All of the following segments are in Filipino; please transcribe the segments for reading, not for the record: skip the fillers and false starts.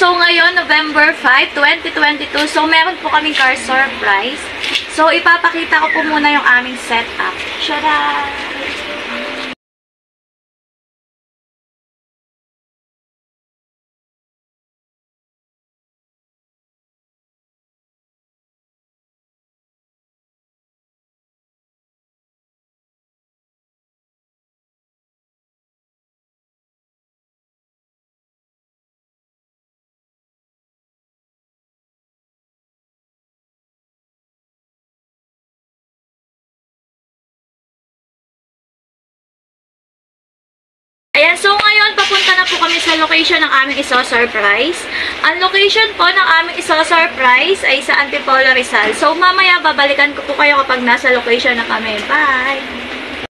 so ngayon, November 5, 2022. So, meron po kaming car surprise. So, ipapakita ko po muna yung aming setup. Shara! Ayan, so ngayon, papunta na po kami sa location ng aming iso-surprise. Ang location po ng aming iso-surprise ay sa Antipolo, Rizal. So, mamaya, babalikan ko po kayo kapag nasa location na kami. Bye!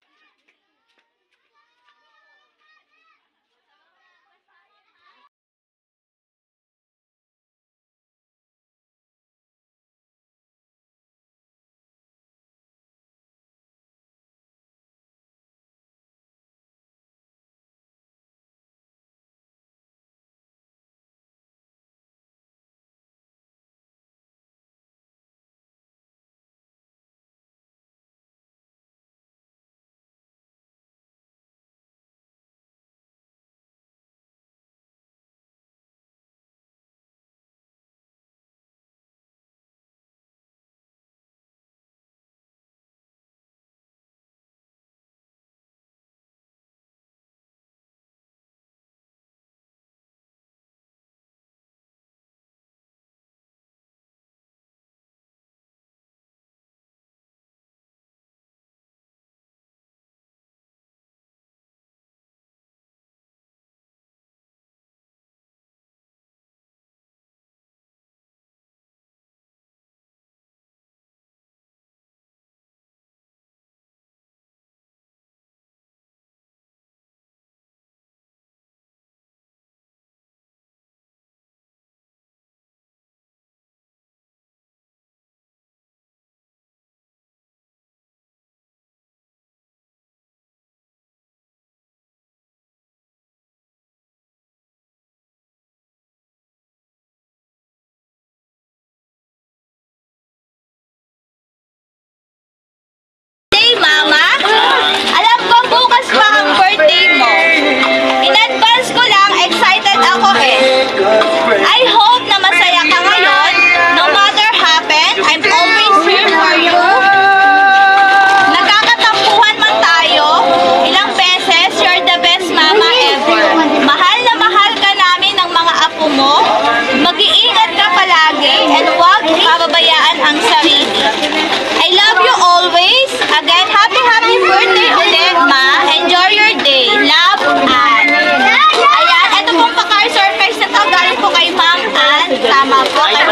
Mama, alam ko bukas pa ang birthday mo. In advance ko lang, excited ako eh. I hope na masaya ka ngayon. No matter happen, I'm always here for you. Nagkakatampuhan man tayo, ilang beses, you're the best mama ever. Mahal na mahal ka namin ng mga apo mo. Mag-iingat ka palagi and huwag pababayaan ang sarili. I love you always. Again, happy birthday ulit, Ma. Enjoy your day. Love, Ann. Ayan, ito pong pa-car surprise na to. Galing po kay Ma'am Ann. Tama po.